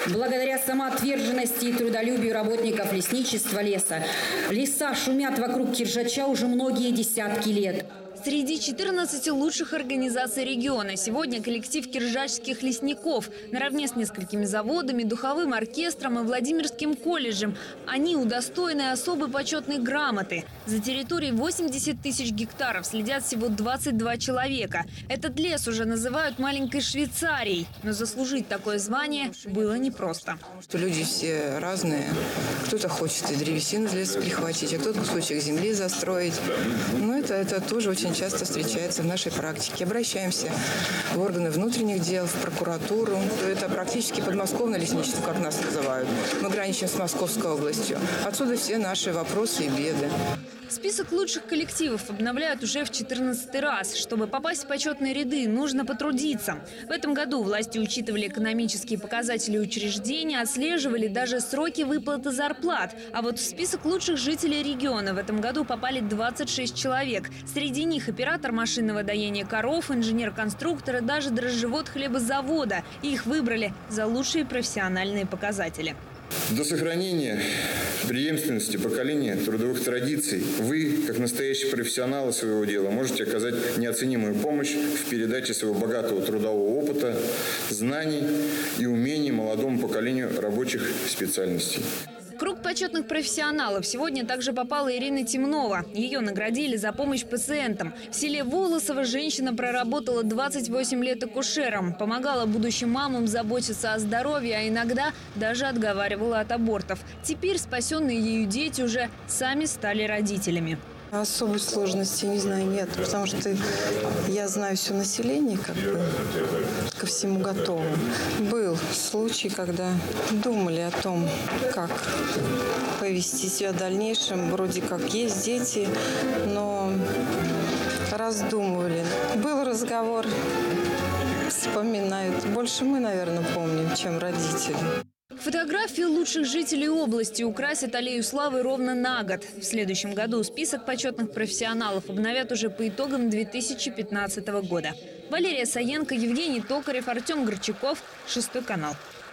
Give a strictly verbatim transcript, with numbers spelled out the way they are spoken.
Благодаря самоотверженности и трудолюбию работников лесничества леса, леса шумят вокруг Киржача уже многие десятки лет. Среди четырнадцати лучших организаций региона сегодня коллектив киржачских лесников. Наравне с несколькими заводами, духовым оркестром и Владимирским колледжем. Они удостоены особой почетной грамоты. За территорией восемьдесят тысяч гектаров следят всего двадцать два человека. Этот лес уже называют маленькой Швейцарией. Но заслужить такое звание было непросто. Что люди все разные. Кто-то хочет и древесину из леса прихватить, а кто-то кусочек земли застроить. Но это, это тоже очень часто встречается в нашей практике. Обращаемся в органы внутренних дел, в прокуратуру. Это практически подмосковное лесничество, как нас называют. Мы граничим с Московской областью. Отсюда все наши вопросы и беды. Список лучших коллективов обновляют уже в четырнадцатый раз. Чтобы попасть в почетные ряды, нужно потрудиться. В этом году власти учитывали экономические показатели учреждения, отслеживали даже сроки выплаты зарплат. А вот в список лучших жителей региона в этом году попали двадцать шесть человек. Среди них оператор машинного доения коров, инженер-конструктор и даже дрожжевод хлебозавода. Их выбрали за лучшие профессиональные показатели. До сохранения преемственности поколения трудовых традиций вы, как настоящие профессионалы своего дела, можете оказать неоценимую помощь в передаче своего богатого трудового опыта, знаний и умений молодому поколению рабочих специальностей. В круг почетных профессионалов сегодня также попала Ирина Темнова. Ее наградили за помощь пациентам. В селе Волосово женщина проработала двадцать восемь лет акушером. Помогала будущим мамам заботиться о здоровье, а иногда даже отговаривала от абортов. Теперь спасенные ею дети уже сами стали родителями. Особой сложности, не знаю, нет, потому что я знаю все население, как бы ко всему готово. Был случай, когда думали о том, как повести себя в дальнейшем. Вроде как есть дети, но раздумывали. Был разговор, вспоминают. Больше мы, наверное, помним, чем родители. Фотографии лучших жителей области украсят аллею славы ровно на год. В следующем году список почетных профессионалов обновят уже по итогам две тысячи пятнадцатого года. Валерия Саенко, Евгений Токарев, Артем Горчаков, Шестой канал.